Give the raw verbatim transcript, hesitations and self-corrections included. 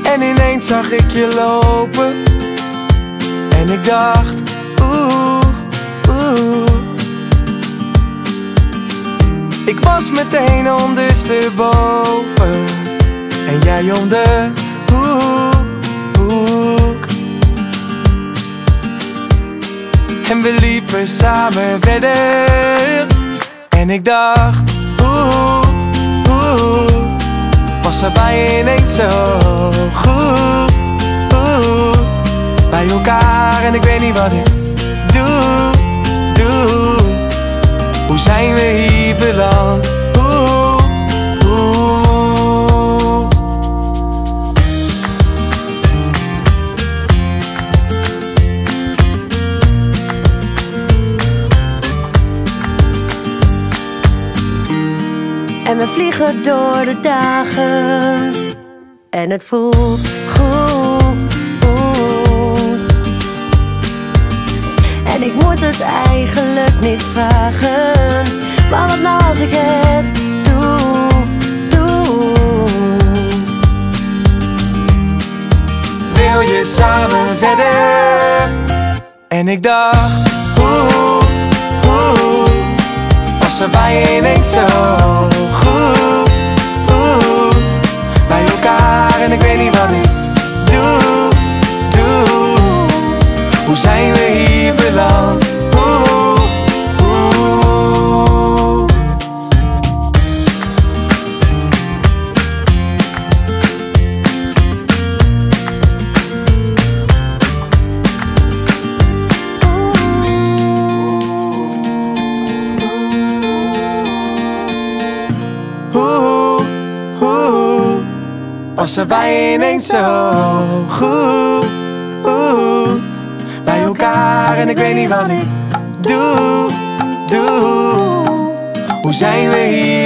En ineens zag ik je lopen en ik dacht, oeh, oeh. Ik was meteen ondersteboven en jij om de hoek. En we liepen samen verder en ik dacht, oeh, oeh. Was er bij je ineens zo goed, oeh. Bij elkaar en ik weet niet wat ik doe, doe. Hoe zijn we hier beland? Oeh, oeh. En we vliegen door de dagen en het voelt goed. En ik moet het eigenlijk niet vragen, maar wat nou als ik het doe, doe. Wil je samen verder? En ik dacht, oeh, oeh. Was er bij je ineens zo goed, oeh. Bij elkaar en ik weet niet wat ik doe, doe. Hoe zijn we hier beland? Oeh, oeh. Oeh, oeh. Was er bij je ineens zo goed, oeh. Bij elkaar en ik weet niet wat ik doe, doe. Hoe zijn we hier